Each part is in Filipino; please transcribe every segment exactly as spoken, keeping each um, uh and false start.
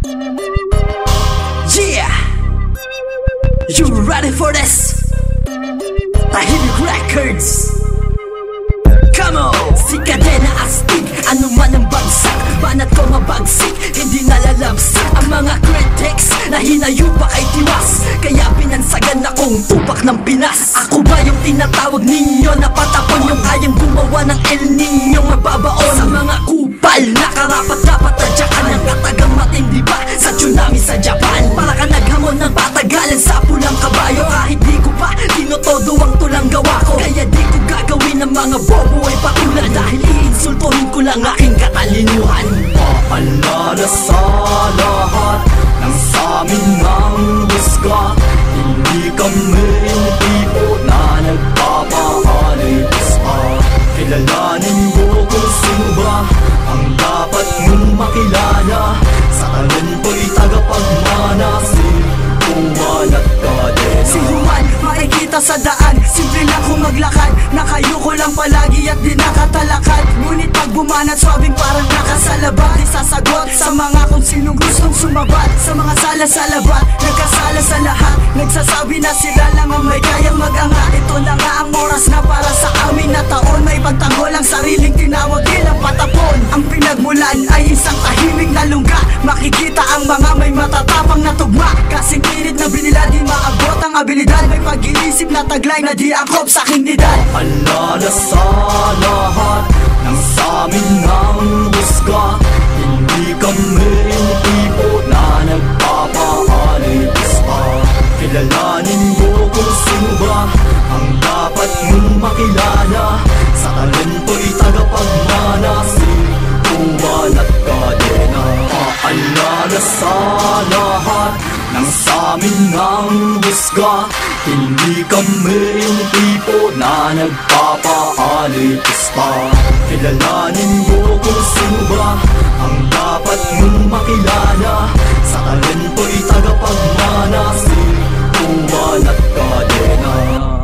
Yeah! You ready for this? Tahimik Records. Come on! Si Cadena Astig, ano man ang bagsak, banat ko mabagsik, hindi nalalabsak ang mga critics na hinayo pa kay tiwas. Kaya pinansagan akong tupak ng Pinas. Ako ba yung tinatawag ninyo na patapon, yung kayang gumawa ng El Niño mababaon? Sa mga kupal na karapat-dapat tadyakan ng katagang matindi ba sa tsunami sa Japan? Para ka naghamon ng patagalan sa pulang kabayo. Kahit di ko pa tinotodo ang tulang gawa ko, kaya di ko gagawin ng mga bobo ay patulad, dahil iinsultuhin ko lang aking katalinuhan. Paalala sa lahat ng samin ng husga, hindi kami yung tipo na nagpapaalis pa. Kilalanin mo kung sino ba ang dapat mong makilala. Sa talento'y tagapagmana, si Juan at Cadena. Si Juan, makikita sa daan, simple lang kung maglakad. Nakayuko lang palagi at di nakatalakad. Ngunit pag bumanat, swabing parang nakasalabat. Di sasagot sa mga kung sinong gustong sumabat. Sa mga sala sa labat, nagkasala sa lahat. Nagsasabi na sila lang ang may kayang mag-angat. Ito na nga ang oras na para sa amin na taon. May pagtanggol ang sariling tinawag nilang patapon. Ang pinagmulan ay isang tahimik na lungga. Makikita ang mga may matatapang na tugma. Kasing init na binila, di maabot ang abilidad. May pag-iisip na taglay na di angkop sa aking edad. Paalala sa lahat ng samin ng husga, hindi kami yung tipo na nagpapaalis pa. Kilalanin mo kung sino ba ang dapat mong makilala. Sa talento'y tagapagmana, si Juan at Cadena. Paalala sa lahat ng samin ng husga, hindi kami yung tipo na nagpapaalis pa. Kilalanin mo kung sino ba ang dapat mong makilala. Sa talento'y tagapagmana, si Juan at Cadena.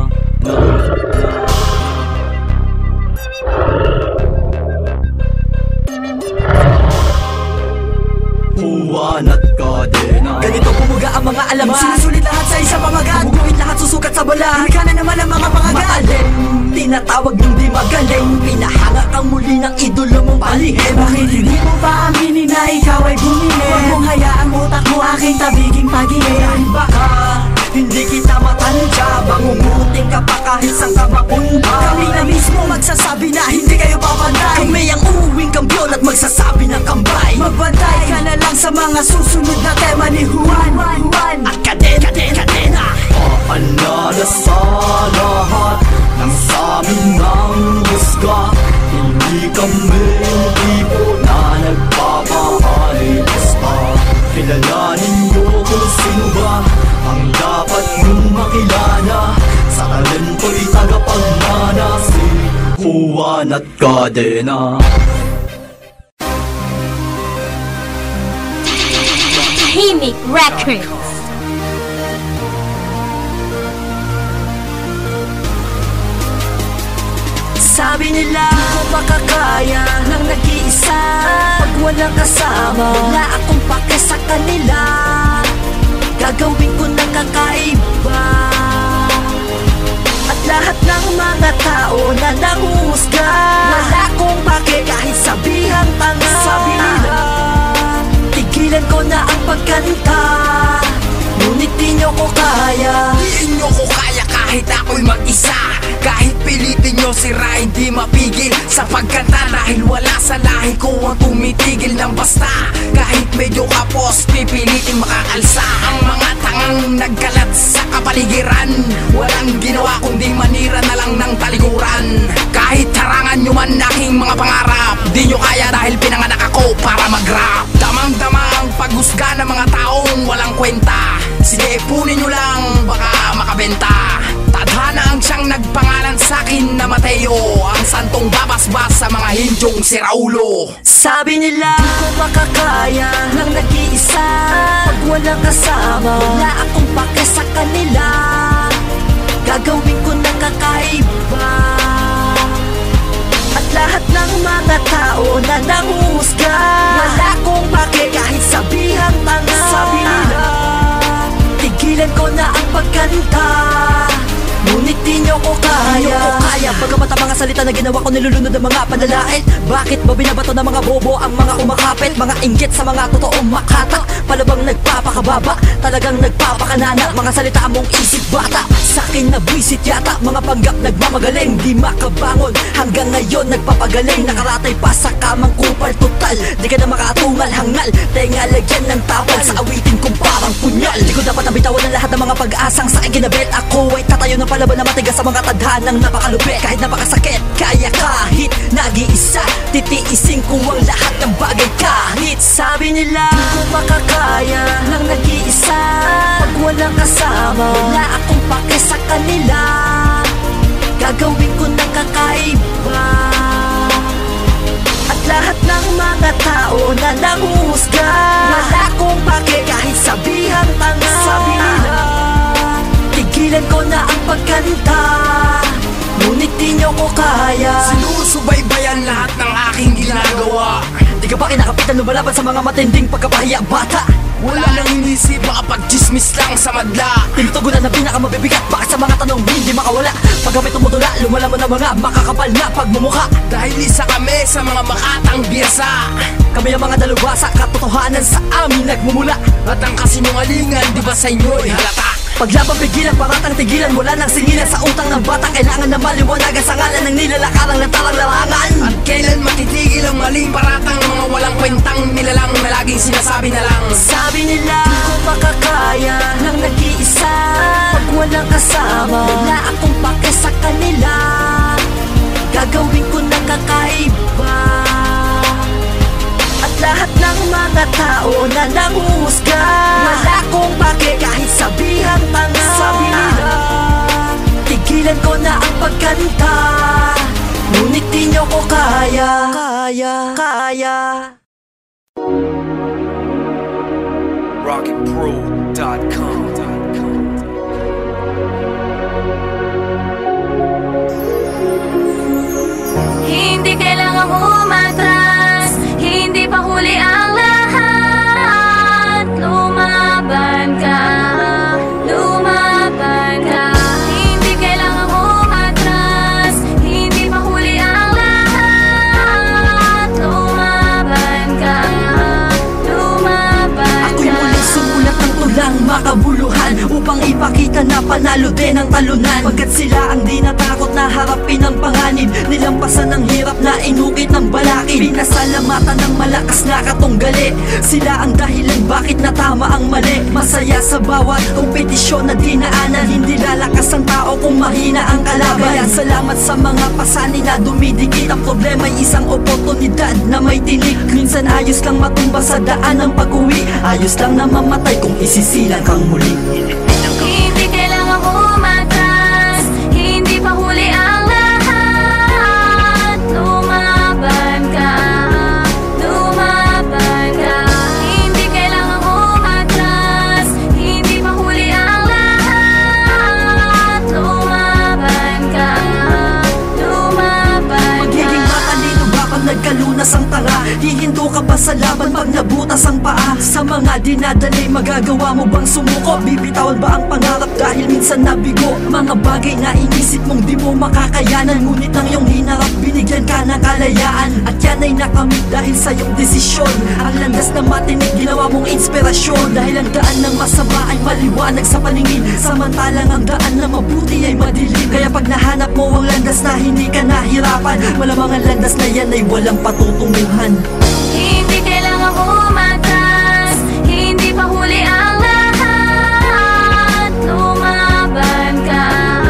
Juan at Cadena. Ganito bumuga ang mga alaman, sinusulit lahat sa isang pamagat. Bubuin lahat susukat sa bala, hika na naman ang mga pangagat. Maalim, tinatawag ng di magaling, pinahanga kang muli ng idolo mong palihim. Bakit hindi mo ba aminin na ikaw ay bumili? Huwag mong hayaang utak mo aking tabiging pagilid. Dahil baka hindi kita matansya, bangunguting ka pa kahit saan ka mapunta. Kami na mismo magsasabi na hindi kayo papantay. Kami ang uuwing kampiyon at magsasabi ng kambay. Magbantay ka na lang sa mga susunod na tema ni Juan at Cadena, Cadena, Cadena. Paalala sa lahat ng samin ng husga, hindi kami yung tipo na nagpapaalis pa. Kilalanin mo kung sino ba ang dapat mong makilala. Sa talento'y tagapagmana, si Juan at Cadena. Tahimik Records. Sabi nila di ko makakaya ng nag-iisa, pag walang kasama, wala akong pake sa kanila. Gagawin ko ng kakaiba. At lahat ng mga tao na nanguhusga, wala akong pake kahit sabihang tanga. Sabi nila tigilan ko na ang pagkanta, ngunit di nyo ko kaya. Di nyo ko kaya kahit ako'y mag-isa. Kahit pilitin nyo sira, hindi mapigil sa pagkanta. Dahil wala sa lahi ko ang tumitigil ng basta. Kahit medyo kapos, pipilitin makakalsa. Ang mga tangang nagkalat sa kapaligiran, walang ginawa kundi manira na lang ng talikuran. Kahit harangan nyo man aking mga pangarap, di nyo kaya dahil pinanganak ako para mag-rap. Damang-dama ang paghusga ng mga taong walang kwenta. Sige, punin nyo lang, baka makabenta. Tadhana ang siyang nagpangalan sa'kin na Mateo, ang santong babasbas sa mga hindyong si Raulo. Sabi nila di ko makakaya ng nag-iisa, pag walang kasama, wala akong pake sa kanila. Gagawin ko ng kakaiba. At lahat ng mga tao na nanguhusga, wala akong pake kahit sabihang tanga. pagkanta, ngunit di nyo ko kaya. Di nyo ko kaya, bagamat ang mga salita na ginawa ko nilulunod ang mga panalait. Bakit ba binabato ng mga bobo ang mga umakapit? Mga inggit sa mga totoong makatak, palabang nagpapakababa, talagang nagpapakanana. Mga salita mong isip bata, sa'kin na buisit yata. Mga panggap nagmamagaling, di makabangon, hanggang ngayon nagpapagaling. Nakaratay pa sa kamang kupal total, di ka na makatungal hangal. Tenga lagyan ng tapal sa awitin kong parang punyal. Di ko dapat nabitawan ang lahat ng mga pag-asang sa akin kinabit. Ako ay tatayo ng palaban na matigas sa mga tadhanang napakalupit. Kahit napakasakit, kaya kahit nag-iisa, titiisin ko ang lahat ng bagay. Kahit sabi nila di ko makakaya ng nag-iisa, pag walang kasama, wala akong pake sa kanila. Gagawin ko ng kakaiba, at lahat ng mga tao na nanguhusga, wala akong pake kahit sabihan tanga. Sabi nila tigilan ko na ang pagkanta, ngunit di nyo ko kaya. Sinusubaybayan lahat ng aking ginagawa. Di ka ba kinakapitan lumalaban sa mga matinding pagkapahiya bata? Wala nang inisip, makapag-chismis lang sa madla. Tinutugunan na pinakamabibigat, bakit sa mga tanong hindi makawala? Paggamit tumutula, lumalaman ang mga makakapal na pagmumukha. Dahil isa kami sa mga makatang biyasa, kami ang mga dalubhasa, katotohanan sa amin nagmumula. at ang kasinungalingan, di ba sa inyo'y halata? Paglabang pigilan, paratang tigilan, wala nang singilan sa utang ng bata. Kailangan na maliwanagan sa ngalan ng nilalakalang ng talang larangan. At kailan matitigil ang maling paratang ng mga walang kwentang nilalang na laging sinasabi na lang. Sabi nila di ko makakaya ng nag-iisa, pag walang kasama, wala akong pake sa kanila. Gagawin ko na kakaiba, at lahat ng mga tao na nanguhusga, wala akong pake kahit sabihan tanga. Sabi nila tigilan ko na ang pagkanta, ngunit di nyo ko kaya. Kaya, kaya. rocket pro dot com. Hindi kailangang umatras, hindi pa huli ang lahat. Lumaban ka, lumaban ka. Hindi kailangang umatras, hindi pa huli ang lahat. Lumaban ka, lumaban Ako'y ka. muling sumulat ng tulang makabuluhan, upang ipakita na panalo din ang talunan. Pagkat sila ang di natakot na harapin ang panganib, nilampasan ng hirap na inukit ng balakid. Pinasalamatan ng malakas na katunggali, sila ang dahilan bakit natama ang mali. Masaya sa bawat kompetisyon na dinaanan, hindi lalakas ang tao kung mahina ang kalaban. Kaya salamat sa mga pasanin na dumidikit, ang problema'y isang oportunidad na may tinik. Minsan ayos lang matumba sa daan ng pag-uwi, ayos lang na mamatay kung isisilang kang muli. Hindi kailangang umatras, hindi pa huli ang lahat. Lumaban ka, lumaban ka. Hindi kailangang umatras, hindi pa huli ang lahat. Lumaban ka, lumaban ka. Magiging matalino ba pag nagkalunas ang tanga? Hihinto ka ba sa laban pag nabutas ang paa? Sa mga dinadali, magagawa mo bang sumuko? Bibitawan ba ang pangarap dahil minsan nabigo? Mga bagay na inisip mong di mo makakayanan, ngunit ang iyong hinarap, binigyan ka ng kalayaan. At yan ay nakamit dahil sa iyong desisyon. Ang landas na matinig, ginawa mong inspirasyon. Dahil ang daan ng masama ay maliwanag sa paningin, samantalang ang daan na mabuti ay madilim. Kaya pag nahanap mo ang landas na hindi ka nahirapan, malamang ang landas na yan ay walang patutunguhan. Hindi kailangang umatras, hindi pa huli ang lahat. Lumaban ka,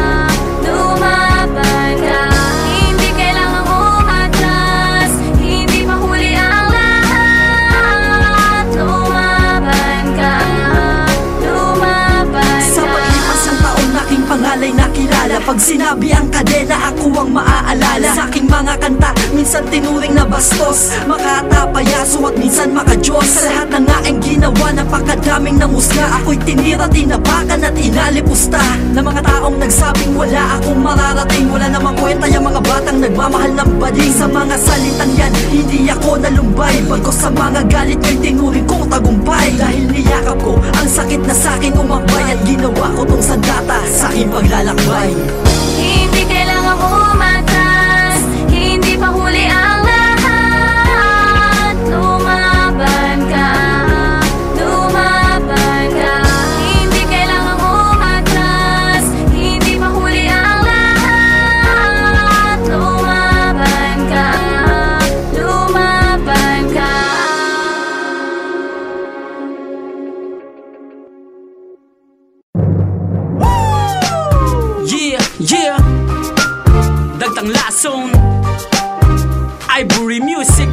lumaban ka. Hindi kailangang umatras, hindi pa huli ang lahat. Lumaban ka, lumaban Sa ka. paglipas ng taon, aking pangalay nakilala. Pag sinabi ang kadena, ako ang maaalala. Sa aking mga kanta, minsan tinuring na bastos, makatapayaso at minsan makajos. Sa lahat ng aking ginawa, napakadaming namusga. Ako'y tinira, tinapakan at inalipusta ng mga taong nagsabing wala akong mararating. Wala namang kwenta yung mga batang nagmamahal ng bading. Sa mga salitang yan, hindi ako nalumbay. Pagko sa mga galit ko'y tinuring kong tagumpay. Dahil niyakap ko ang sakit na sa'kin umakbay, at ginawa ko tong sandata datang lason. Ivory Music.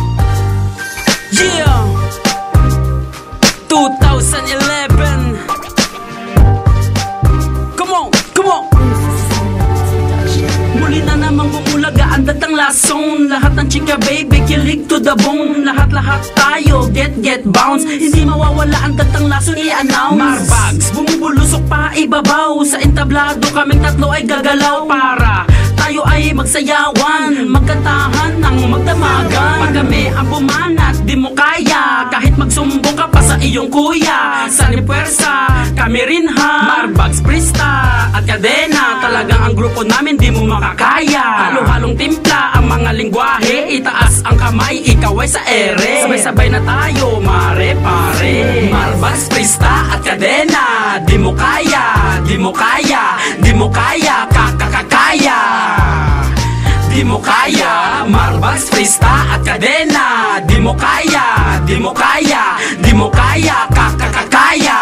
Yeah, twenty eleven. Come on, come on. Muli na namang bumulaga ang datang lason. Lahat ng chika baby, kilig to the bone. Lahat-lahat tayo, get get bounce. Hindi mawawala ang datang lason, i-announce. Marbags, bumubulusok pa ibabaw. Sa entablado kaming tatlo ay gagalaw. Para tayo ay magsayawan, magkantahan ng magdamagan. Pag kami ang bumanat, di mo kaya. Kahit magsumbong ka pa sa iyong kuya. Sani puwersa, kami rin ha. Marbags, Prista at Kadena. Talagang ang grupo namin di mo makakaya. Halo-halong timpla ang mga lingwahe. Itaas ang kamay, ikaw ay sa ere. Sabay-sabay na tayo, mare pare. Marbags, Prista at Kadena. Di mo kaya, di mo kaya, di mo kaya, kakakakaya. Di mo kaya, Marbags, Prista at Kadena. Di mo kaya, di mo kaya, di mo kaya, kakakakaya.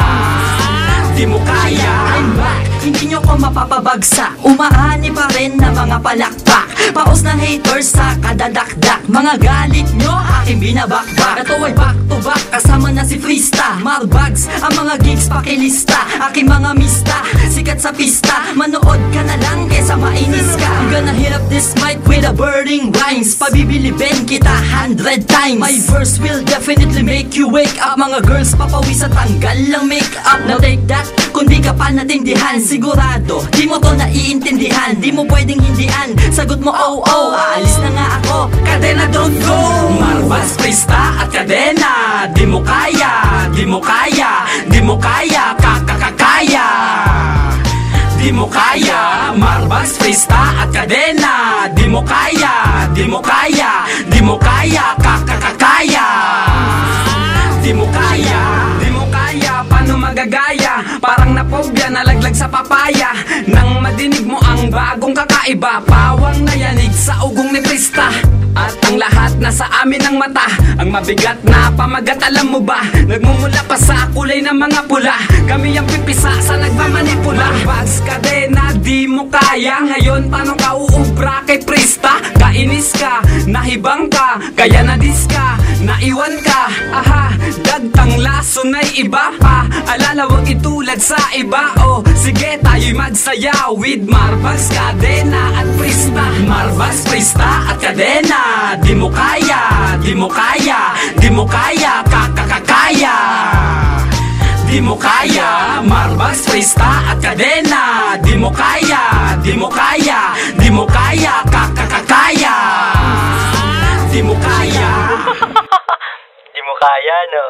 Di mo kaya. I'm back, hindi nyo ko mapapabagsak. Umaani pa rin na mga palakpak. Paos na haters sa kadadakdak. Mga galit nyo, aking binabakbak. Ito ay back to back, kasama na si Prista. Marbags, ang mga gigs pakilista. Aking mga mista, sikat sa pista. Manood ka na lang kesa mainis ka. I'm gonna hit up this mic with a burning rhymes. Pabibilibin kita hundred times. My verse will definitely make you wake up. Mga girls papawis at tanggal lang makeup. Now take that, kung di ka pa natindihan. Sigurado, di mo to naiintindihan. Di mo pwedeng hindian, sagot mo oh oh. Aalis na nga ako, Kadena don't go. Marbags, Prista at Kadena. Di mo kaya, di mo kaya, di mo kaya, kakakakaya. Di mo kaya, Marbags, Prista at Kadena. Di mo kaya, di mo kaya, di mo kaya, kakakakaya. Di mo kaya, di mo kaya, paano magagaya? Parang napobya, nalaglag sa papaya. Nang madinig mo ang bagong kakaiba, pawang nayanig sa ugong ni Prista. At ang lahat nasa amin ang mata. Ang mabigat na pamagat, alam mo ba? Nagmumula pa sa kulay ng mga pula. Kami ang pipisa sa nagmamanipula. Marbags, Kadena, di mo kaya. Ngayon paano ka uubra kay Prista? Kainis ka, nahibang ka, kaya nadis ka, naiwan ka. Aha, dagtang lason ay iba pa. Alala wag itulad sa iba. Oh, sige tayo'y magsaya with Marbags, Kadena at Prista. Marbags, Prista at Kadena. Di mo kaya, di mo kaya, di mo kaya, kakakakaya. Di mo kaya, Marbags, Prista at Kadena. Di mo kaya, di mo kaya, di mo kaya, kakakakaya. Di mo kaya. Di mo kaya, no?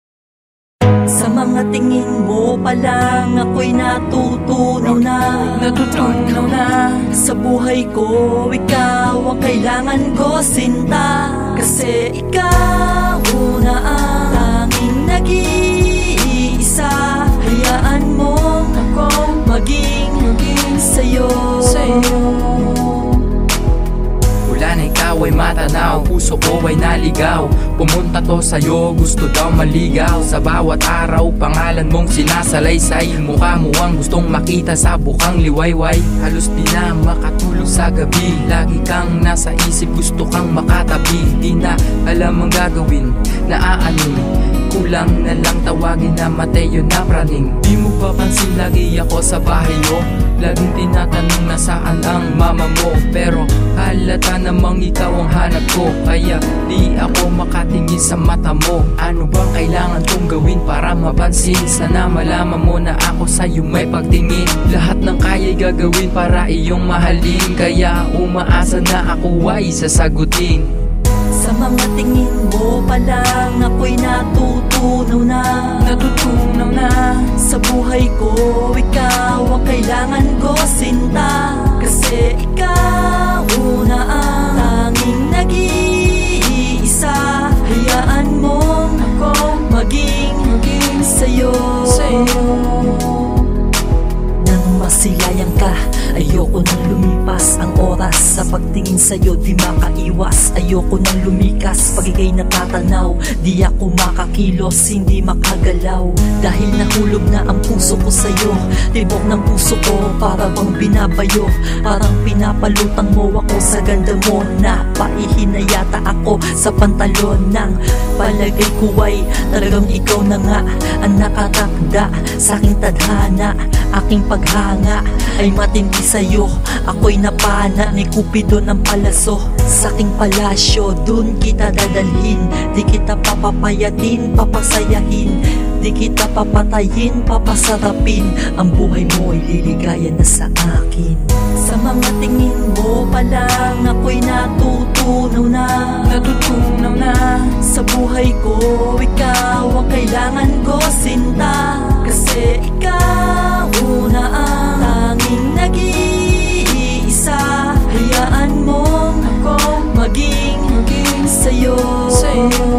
Sa mga tingin mo pa lang ako'y natutunaw na. Natutunaw na. Sa buhay ko, ikaw ang kailangan ko, sinta. Kasi ikaw na ang tanging nag-iisa. Hayaan mong ako maging, maging sa'yo, sa'yo. Mula na ikaw ay matanaw, puso ko ay naligaw. Pumunta to sa'yo, gusto daw maligaw. Sa bawat araw, pangalan mong sinasalaysay. Mukha mo ang gustong makita sa bukang liwayway. Halos di na makatulog sa gabi. Lagi kang nasa isip, gusto kang makatabi. Di na alam ang gagawin, naaaning. Kulang na lang tawagin na Mateo na praning. Di mo pa pansin, lagi ako sa bahay mo. Laging tinatanong na saan ang mama mo. Pero halata namang ikaw ang hanap ko. Kaya di ako makatingin sa mata mo. Ano bang kailangan kong gawin para mapansin? Sana malaman mo na ako sa'yo may pagtingin. Lahat ng kaya'y gagawin para iyong mahalin. Kaya umaasa na ako ay sasagutin. Sa mga tingin mo pa lang ako'y natutunaw na. Natutunaw na. Sa buhay ko, ikaw ang kailangan ko, sinta. Kasi ikaw na ang tanging nag-iisa. Hayaan mong ako maging, maging sa'yo, sa'yo. Nang masilayan ka, ayoko nang lumipas ang oras sa pagtingin. tingin sa'yo di makaiwas. Ayoko nang lumikas, pag ika'y natatanaw di ako makakilos, hindi makagalaw. Dahil nahulog na ang puso ko sa'yo, tibok ng puso ko para bang binabayo. Parang pinapalutang mo ako sa ganda mo, napaihinayata ako sa pantalon. Ng palagay ko ay talagang ikaw na nga ang nakatakda sa aking tadhana. Aking paghanga ay matindi sa'yo, ako'y napana ni Cupido ng palaso. Sa aking palasyo, dun kita dadalhin, di kita papapayatin, papasayahin, di kita papatayin, papasarapin. Ang buhay mo ay liligaya na sa akin. Sa mga tingin mo pa lang ako'y natutunaw na, natutunaw na. Sa buhay ko, ikaw ang kailangan ko sinta. Kasi ikaw na ang tanging nag-iisa. Hayaan mong ako maging, maging sa'yo, sa'yo.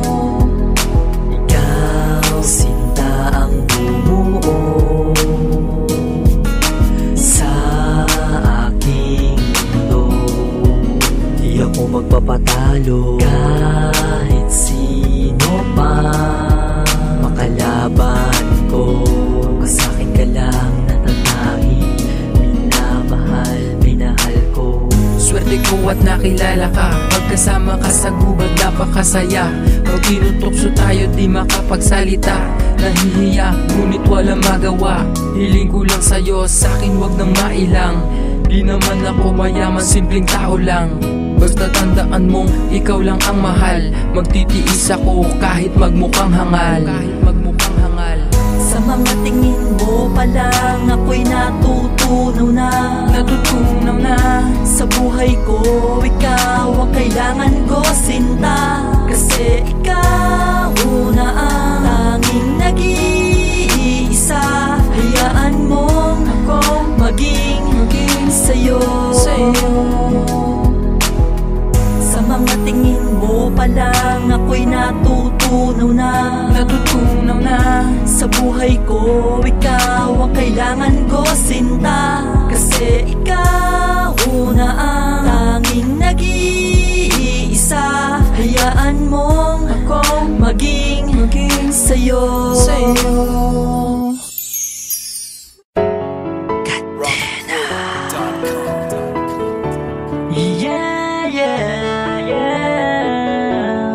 Ikaw sinta ang bumuo sa aking mundo. Di ako magpapatalo kahit sino pa makalaban ko. Kasa'kin ka lang natatanging minamahal, minahal ko. Swerte ko at nakilala ka, pagkasama ka sa gubat napakasaya. Pag tinutokso tayo di makapagsalita, nahihiya ngunit walang magawa. Hiling ko lang sa'yo, sa'kin wag nang mailang. Di naman ako mayaman, simpleng tao lang. Basta tandaan mong ikaw lang ang mahal. Magtitiis ako kahit magmukhang hangal, kahit magmukhang hangal. Sa mga tingin mo pa lang ako'y natutunaw na, natutunaw na. Sa buhay ko, ikaw ang kailangan ko sinta. Kasi ikaw na ang tanging nag-iisa. Hayaan mong ako maging, maging sa'yo, sa'yo. Sa mga tingin mo pa lang ako'y natutunaw na, natutunaw na. Sa buhay ko, ikaw ang kailangan ko sinta. Kasi ikaw na ang tanging nag-iisa. Hayaan mong ako maging, maging sa'yo, sa'yo. Yeah, yeah, yeah.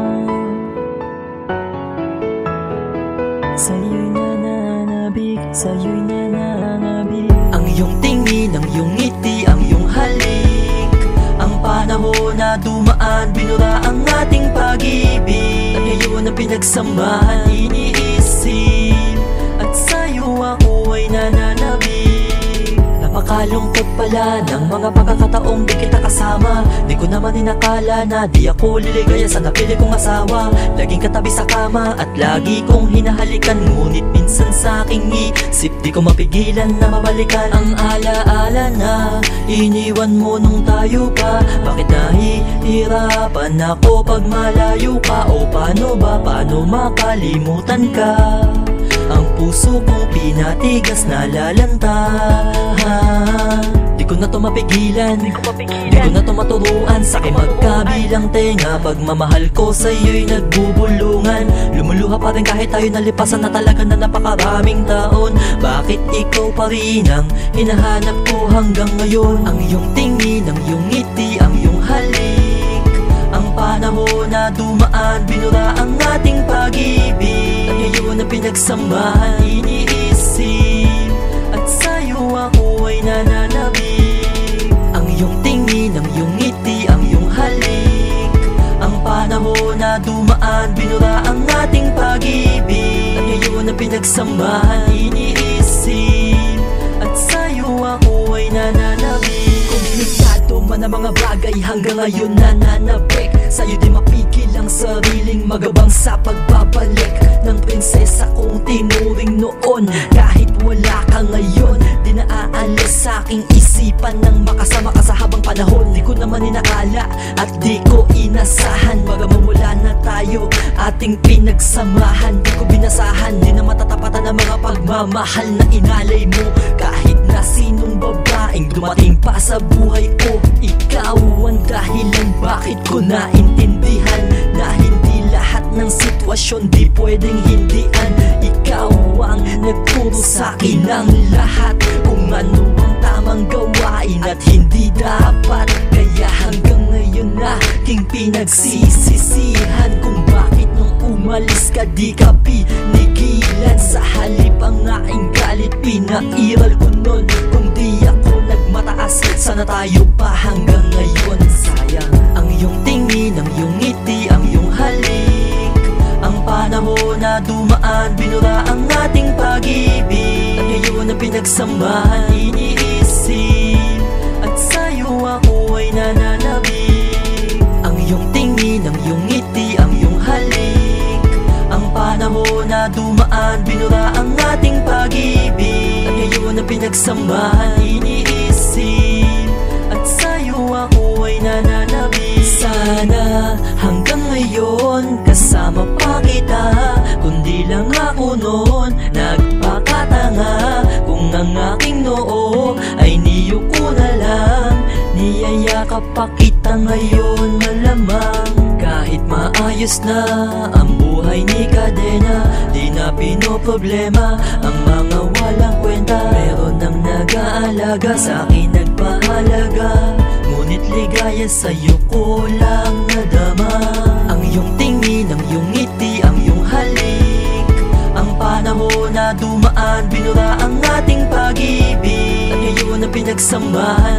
Sa'yo'y nananabik, sa'yo'y nananabik. Ang iyong tingin, ang iyong ngiti, ang iyong halik. Ang panahon na dumaan, binura ang ating pag-ibig. At ngayon ang pinagsamahan, iniisip. At sa'yo ako ay nananabik. Napakalungkot pala ng mga pagkakataong di kita kasama. Di ko naman inakala na di ako liligaya sa napili kong asawa. Laging katabi sa kama at lagi kong hinahalikan. Ngunit minsan sa aking isip di ko mapigilan na mabalikan. Ang alaala na iniwan mo nung tayo pa. Bakit nahihirapan ako pag malayo ka? O paano ba, paano makalimutan ka? Ang puso kong pinatigas na lalanta. Di ko na to mapigilan, di ko, di ko na to maturuan. Sa aking magkabilang tenga, pagmamahal ko sa'yo'y nagbubulungan. Lumuluha pa rin kahit tayo nalipasan na talaga na napakaraming taon. Bakit ikaw pa rin ang hinahanap ko hanggang ngayon? Ang iyong tingin, ang iyong ngiti, ang iyong halik. Ang panahon na dumaan, binura ang ating pag-ibig. At ngayon na pinagsamahan, iniisip. At sa'yo ako ay nananabik. Ang iyong tingin, ang iyong ngiti, ang iyong halik. Ang panahon na dumaan, binura ang ating pag-ibig. At ngayon na pinagsamahan, iniisip. At sa'yo ako ay nananabik. Komplikado man ang mga bagay, hanggang ngayon nananabik. Sa'yo di mapigil ang sariling magabang sa pagbabalik ng prinsesa kong tinuring noon. Kahit wala ka ngayon, di naaalis sa aking isipan nang makasama ka sa habang panahon. Di ko naman inakala at di ko inasahan. Magamamula na tayo, ating pinagsamahan. Di ko binasahan, di na matatapatan ang mga pagmamahal na inalay mo. Kahit na sinong babae masayaing dumating pa sa buhay ko. Ikaw ang dahilan bakit ko naintindihan na hindi lahat ng sitwasyon di pwedeng hindian. Ikaw ang nagturo sa'kin ng lahat kung ano ang tamang gawain at hindi dapat. Kaya hanggang ngayon aking pinagsisisihan kung bakit nung umalis ka di ka pinigilan. Sa halip ang aking galit pinairal ko nun. Kung di ako nagmataas, sana tayo pa hanggang ngayon. Sayang ang iyong tingin, ang iyong ngiti, ang iyong halik. Ang panahon na dumaan, binura ang ating pag-ibig. At ngayon na pinagsamahan, iniisip, at sa'yo ako ay nananabik. Ang iyong tingin, ang iyong ngiti, ang iyong halik. Ang panahon na dumaan, binura ang ating pag-ibig. At ngayon na pinagsamahan, iniisip, at sa'yo ako ay nananabik. Sana hanggang ngayon kasama pa kita, kundi lang ako noon nagpakatanga. Kung ang aking noo ay niyuko na lang, niyayakap pa kita ngayon malamang. Kahit maayos na ang buhay ni Cadena, di na pinoproblema ang mga walang kwenta. Meron nang nag-aalaga sa'kin nagpahalaga, ngunit ligaya sa'yo ko lang nadama. Ang iyong tingin, ang iyong ngiti, ang iyong halik. Ang panahon na dumaan, binura ang ating pag-ibig. At ngayon na pinagsamahan,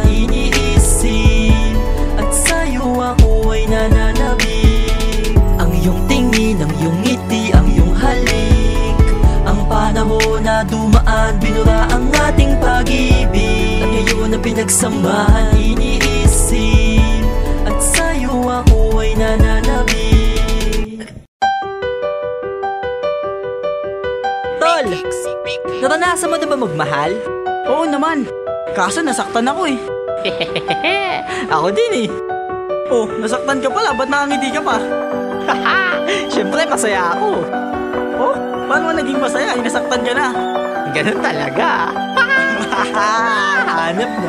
iniisip, at sa'yo ako ay nananabik. Ang iyong tingin, ang iyong ngiti, ang iyong halik. Ang panahon na dumaan, binura ang ating pag-ibig. At ngayon na pinagsamahan, iniisip, at sa'yo ako ay nananabik. Tol, naranasan mo na ba magmahal? Oo naman, kaso nasaktan ako eh. Ako din eh. Oh, nasaktan ka pala, ba't nakangiti ka pa? Siyempre, masaya ako. Oh, paano naging masaya? Nasaktan ka na. Ganun talaga. Hanap na.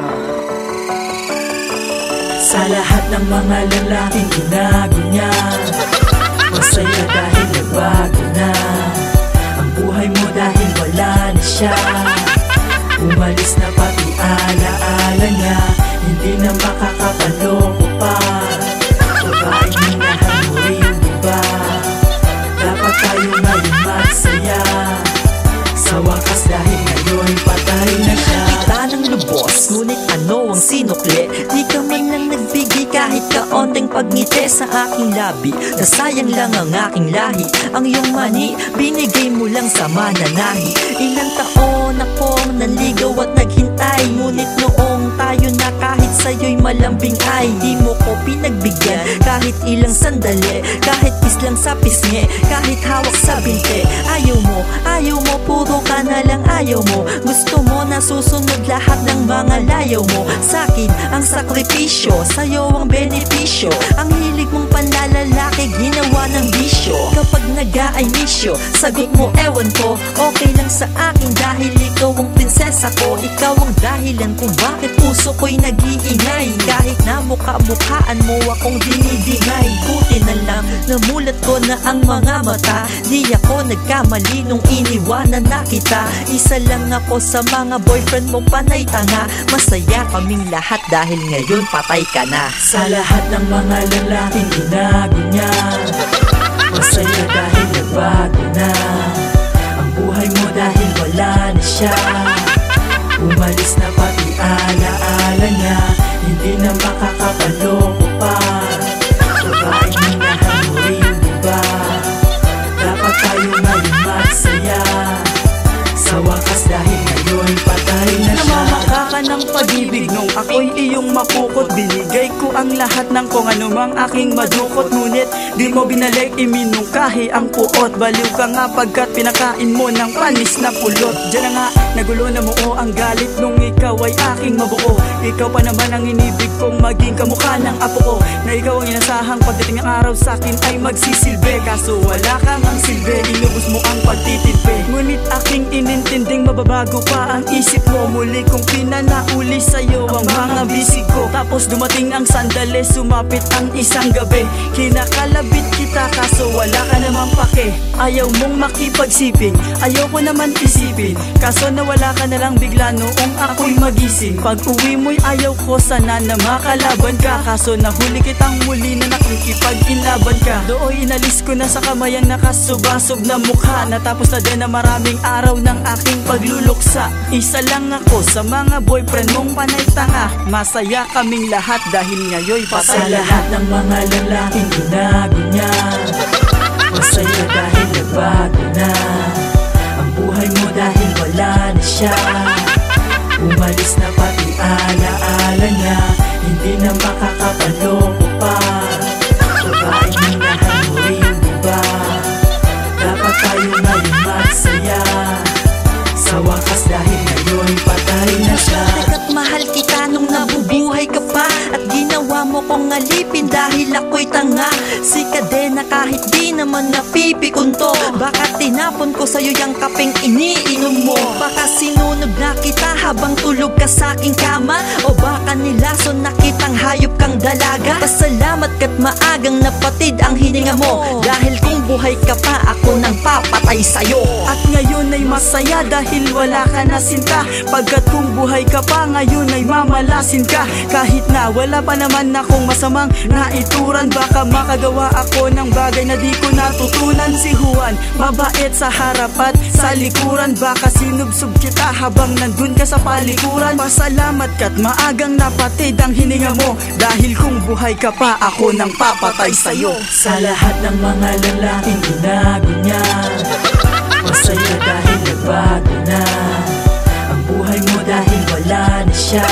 Sa lahat ng mga lalaking ginaganyan, masaya dahil nagbago na ang buhay mo dahil wala na siya. Umalis na pati alaala niya, hindi na makakapaloko pa. Babaeng minahan mo rin, diba? Dapat tayo ngayon magsaya. Sa wakas dahil ngayon patay na siya. Kita ng lubos, ngunit ano ang sinukli? Di ka man lang nagbigay kahit kaonting pagngiti sa aking labi. Nasayang lang ang aking lahi. Ang iyong mani, binigay mo lang sa mananahi. Ilang taon akong nanligaw at naghintay, ngunit noong tayo na kahit sa'yo'y malambing ay di mo ko pinagbigyan. Kahit ilang sandali, kahit kiss lang sa pisngi, kahit hawak sa binte. Ayaw mo, ayaw mo, puro ka na lang ayaw mo. Gusto mo na susunod lahat ng mga layaw mo. Sa'kin ang sakripisyo, sa'yo ang benepisyo. Ang hilig mong panlalalaki, ginawa ng bisyo. Kapag nag-aay misyo, sagot mo ewan ko, okay lang sa akin dahil ikaw ang prinsesa ko. Ikaw ang dahilan kung bakit puso ko'y nag-iingay. Kahit na mukha-mukhaan mo akong dinidingay. Buti na lang, namulat ko na ang mga mata. Di ako nagkamali nung iniwanan na kita. Isa lang ako sa mga boyfriend mo panay tanga. Masaya kaming lahat dahil ngayon patay ka na. Sa lahat ng mga lalaking ginaganyan, masaya dahil nagbago na ang buhay mo dahil wala na siya. Umalis na pati alaala niya, hindi na makakapaloko pa. Babaeng minahan mo rin, diba? Dapat tayo ngayon magsaya. Sa wakas dahil ngayon patay na siya. Namamaka ka ng pag-ibig nung ako'y iyong mapukot. Binigay ko ang lahat ng kung anumang aking madukot, ngunit di mo binalik, iminungkahi ang puot. Baliw ka nga pagkat pinakain mo ng panis na pulot. Diyan na nga, nagulo na mo ang galit nung ikaw ay aking mabuo. Ikaw pa naman ang inibig kong maging kamukha ng apo ko, na ikaw ang inasahang pagdating ng araw sa'kin ay magsisilbi. Kaso wala kang ang silbi, inubos mo ang pagtitimpi. Ngunit aking inintinding mababago pa ang isip mo. Muli kong pinanauli sa'yo ang mga bisig ko. Tapos dumating ang sandali, sumapit ang isang gabi. Kinakalabit kita kaso wala ka naman pake. Ayaw mong makipagsiping, ayaw ko naman isipin. Kaso nawala ka na lang bigla noong ako'y magising. Pag uwi mo'y ayaw ko sana na makalaban ka. Kaso nahuli kitang muli na nakikipag-inlaban ka. Dooy inalis ko na sa kamay ang nakasubasog na mukha. Natapos na din na maraming araw ng aking pagluluksa. Isa lang ako sa mga boyfriend mong panay tanga. Masaya kaming lahat dahil ngayoy pasaya. Sa lahat ng mga lalaking ginago niya, masaya dahil nagbago na ang buhay mo dahil wala na siya. Umalis na pati alaala niya, hindi na makakapaloko pa. Babaeng minahan mo rin, diba? Dapat tayo ngayon magsaya. Sa wakas dahil ngayon patay na siya. Teka't mahal kita nung nabubuhay ka pa, at ginawa mo kong alipin dahil ako'y tanga. Si Kadena kahit di naman napipikon to. Baka tinapon ko sa'yo yung kapeng iniinom mo. Baka sinunog na kita habang tulog ka sa aking kama. O baka nilason na kitang hayop kang dalaga. Pasalamat ka't maagang napatid ang hininga mo. Dahil kung buhay ka pa, ako nang papatay sa'yo. At ngayon ay masaya dahil wala ka na sinta. Pagkat kung buhay ka pa, ngayon ay mamalasin ka. Kahit na wala pa naman akong masamang naituran, baka makagawa ako ng bagay na di ko natutunan. Si Juan, mabait sa harap at sa likuran. Baka sinubsub kita habang nandun ka sa palikuran. Pasalamat ka't maagang napatid ang hininga mo. Dahil kung buhay ka pa, ako nang papatay sa'yo. Sa lahat ng mga lalaking ginago niya, masaya dahil nagbago na ang buhay mo dahil wala na siya.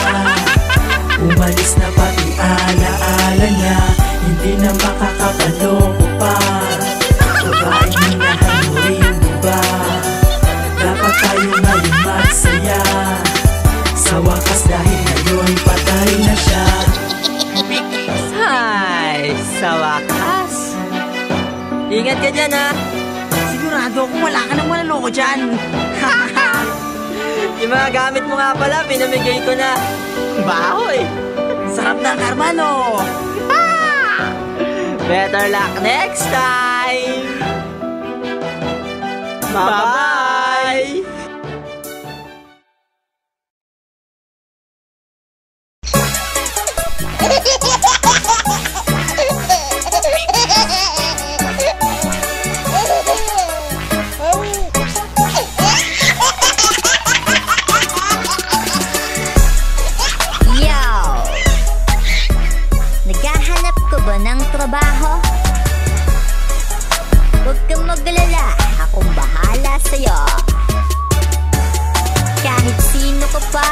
Umalis na pati alaala niya, hindi na makakapaloko pa. Babaeng minahan mo rin, diba? Dapat tayo ngayon magsaya. Sa wakas dahil ngayon patay na siya. Hi! Sa wakas. Ingat ka dyan, ha? Sigurado kung wala ka nang manaloko dyan. Yung mga gamit mo nga pala, pinamigay ko na. Bahoy! Sarap ng karma, no? Better luck next time! Bye-bye! Trabaho? Huwag kang magalala, akong bahala sa'yo. Kahit sino ka pa,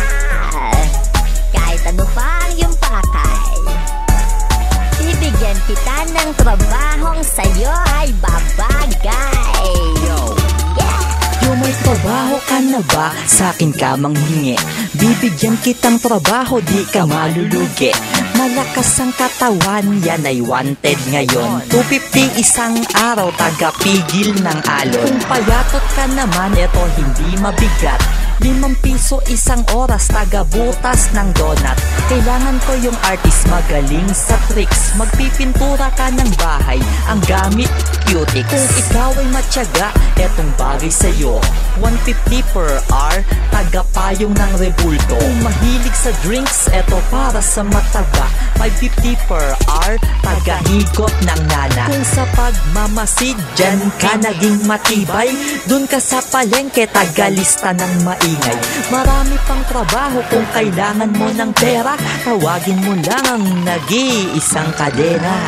kahit ano pa ang iyong pakay, bibigyan kita ng trabahong sa'yo ay babagay. Yo, yeah! Yo, may trabaho ka na ba? Sa'kin ka manghingi. Bibigyan kitang trabaho, di ka malulugi. Malakas ang katawan, yan ay wanted ngayon. two fifty isang araw, tagapigil ng alon. Kung payatot ka naman, eto hindi mabigat. Limang piso isang oras, tagabutas ng donut. Kailangan ko yung artist magaling sa tricks. Magpipintura ka ng bahay, ang gamit cutics. Kung ikaw ay matyaga, etong bagay sa'yo. one fifty per hour, tagapayong ng rebulto. Kung mahilig sa drinks, eto para sa mataba. five fifty per hour, tagahigop ng nana. Kung sa pagmamasid, dyan ka naging matibay. Dun ka sa palengke, tagalista ng maingay. Marami pang trabaho kung kailangan mo ng pera. Tawagin mo lang ang nag-iisang Kadena.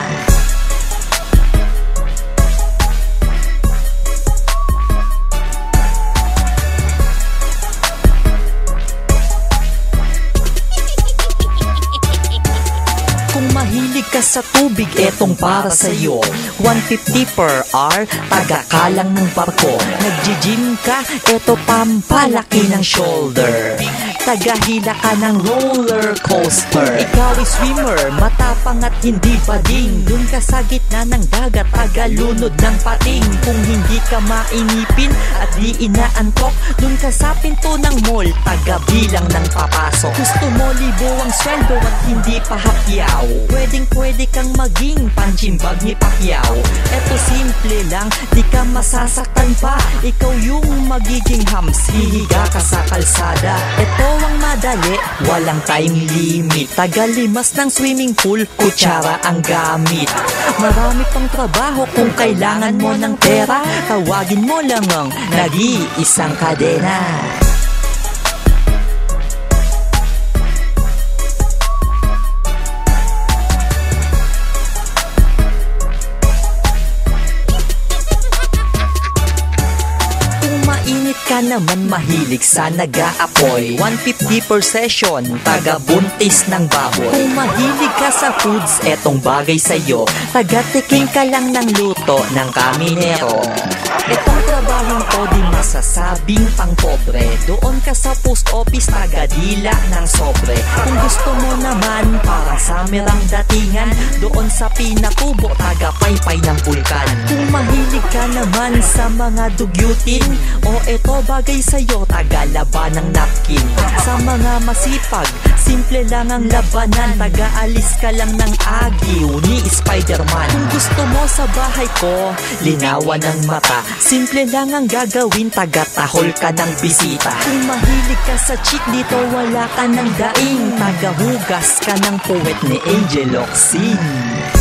Mahilig ka sa tubig, etong para sa'yo. one fifty per hour, tagakalang ng barko. Nag-gym ka, eto pampalaki ng shoulder. tagahila ka ng roller coaster. Ikaw ay swimmer, matapang at hindi pading. Dun ka sa gitna ng dagat, tagalunod ng pating. Kung hindi ka mainipin at di inaantok, dun ka sa pinto ng mall, tagabilang ng papasok. Gusto mo libo ang sweldo at hindi pa hapyaw, pwedeng pwede kang maging panchimbag ni Pacquiao. Eto simple lang, di ka masasaktan pa. Ikaw yung magiging hams, hihiga ka sa kalsada. Ito ang madali, walang time limit. Tagalimas ng swimming pool, kutsara ang gamit. Marami pang trabaho kung kailangan mo ng pera. Tawagin mo lang ang nag-iisang kadena. Ka naman mahilig sa nag-aapoy, one fifty per session, taga-buntis ng baboy. Kung mahilig ka sa foods, etong bagay sa'yo, taga-tiking ka lang ng luto ng kaminero. Etong trabahong to di masasabing pang pobre. Doon ka sa post office, taga-dila ng sobre. Kung gusto mo naman parang summer ang datingan, doon sa pinatubo, taga-paypay ng bulkan. Kung mahilig ka naman sa mga dugyutin, o eto bagay sa'yo, taga-laban ng napkin. Sa mga masipag, simple lang ang labanan, taga-alis ka lang ng agiw ni Spider-Man. Kung gusto mo sa bahay ko, linawan ng mata, simple lang ang gagawin, taga-tahol ka ng bisita. Kung mahilig ka sa chick, dito wala ka ng daing, taga-hugas ka ng puwet ni Angel Oxin.